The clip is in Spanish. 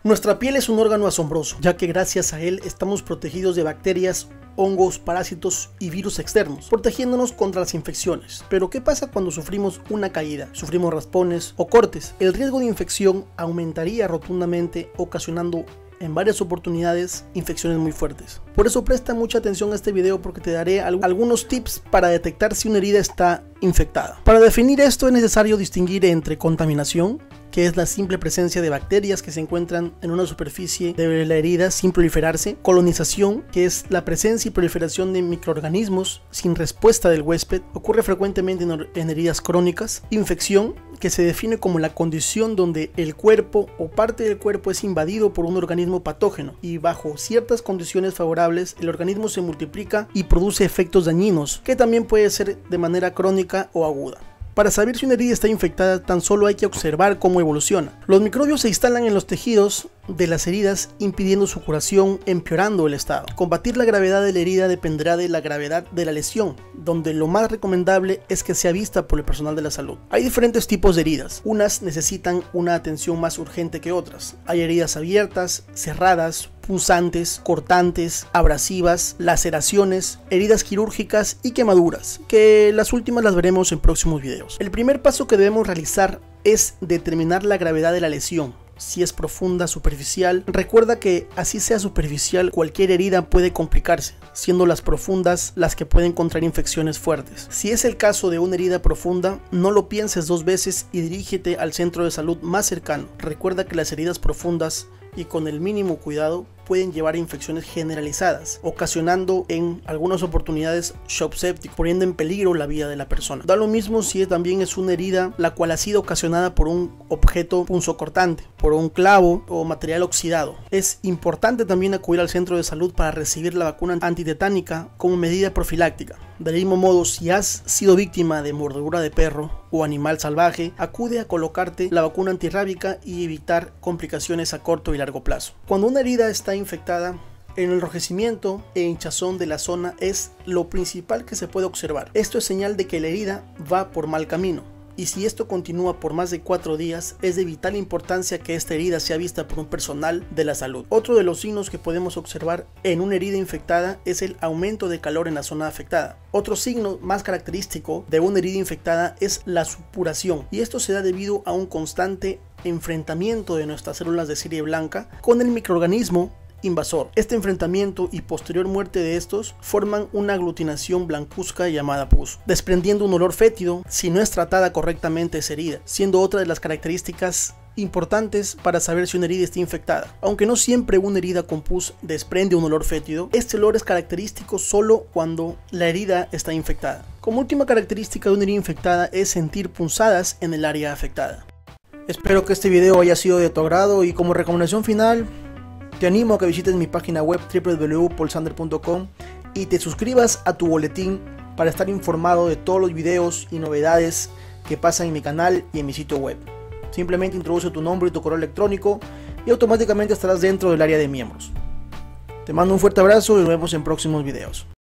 Nuestra piel es un órgano asombroso, ya que gracias a él estamos protegidos de bacterias, hongos, parásitos y virus externos, protegiéndonos contra las infecciones. Pero ¿qué pasa cuando sufrimos una caída, sufrimos raspones o cortes? El riesgo de infección aumentaría rotundamente, ocasionando en varias oportunidades infecciones muy fuertes. Por eso presta mucha atención a este video, porque te daré algunos tips para detectar si una herida está infectada. Para definir esto es necesario distinguir entre contaminación, que es la simple presencia de bacterias que se encuentran en una superficie de la herida sin proliferarse; colonización, que es la presencia y proliferación de microorganismos sin respuesta del huésped, ocurre frecuentemente en heridas crónicas; infección, que se define como la condición donde el cuerpo o parte del cuerpo es invadido por un organismo patógeno y bajo ciertas condiciones favorables el organismo se multiplica y produce efectos dañinos, que también puede ser de manera crónica o aguda. Para saber si una herida está infectada, tan solo hay que observar cómo evoluciona. Los microbios se instalan en los tejidos de las heridas, impidiendo su curación, empeorando el estado. Combatir la gravedad de la herida dependerá de la gravedad de la lesión, donde lo más recomendable es que sea vista por el personal de la salud. Hay diferentes tipos de heridas. Unas necesitan una atención más urgente que otras. Hay heridas abiertas, cerradas, punzantes, cortantes, abrasivas, laceraciones, heridas quirúrgicas y quemaduras, que las últimas las veremos en próximos videos. El primer paso que debemos realizar es determinar la gravedad de la lesión. Si es profunda, superficial. Recuerda que así sea superficial, cualquier herida puede complicarse, siendo las profundas las que pueden contraer infecciones fuertes. Si es el caso de una herida profunda, no lo pienses dos veces y dirígete al centro de salud más cercano. Recuerda que las heridas profundas y con el mínimo cuidado pueden llevar a infecciones generalizadas, ocasionando en algunas oportunidades shock séptico, poniendo en peligro la vida de la persona. Da lo mismo si también es una herida la cual ha sido ocasionada por un objeto punzocortante, por un clavo o material oxidado. Es importante también acudir al centro de salud para recibir la vacuna antitetánica como medida profiláctica. Del mismo modo, si has sido víctima de mordedura de perro o animal salvaje, acude a colocarte la vacuna antirrábica y evitar complicaciones a corto y largo plazo. Cuando una herida está infectada, el enrojecimiento e hinchazón de la zona es lo principal que se puede observar. Esto es señal de que la herida va por mal camino. Y si esto continúa por más de 4 días, es de vital importancia que esta herida sea vista por un personal de la salud. Otro de los signos que podemos observar en una herida infectada es el aumento de calor en la zona afectada. Otro signo más característico de una herida infectada es la supuración, y esto se da debido a un constante enfrentamiento de nuestras células de serie blanca con el microorganismo invasor. Este enfrentamiento y posterior muerte de estos forman una aglutinación blancuzca llamada pus, desprendiendo un olor fétido si no es tratada correctamente esa herida, siendo otra de las características importantes para saber si una herida está infectada. Aunque no siempre una herida con pus desprende un olor fétido, este olor es característico solo cuando la herida está infectada. Como última característica de una herida infectada es sentir punzadas en el área afectada. Espero que este video haya sido de tu agrado, y como recomendación final te animo a que visites mi página web www.paulsander.com y te suscribas a tu boletín para estar informado de todos los videos y novedades que pasan en mi canal y en mi sitio web. Simplemente introduce tu nombre y tu correo electrónico y automáticamente estarás dentro del área de miembros. Te mando un fuerte abrazo y nos vemos en próximos videos.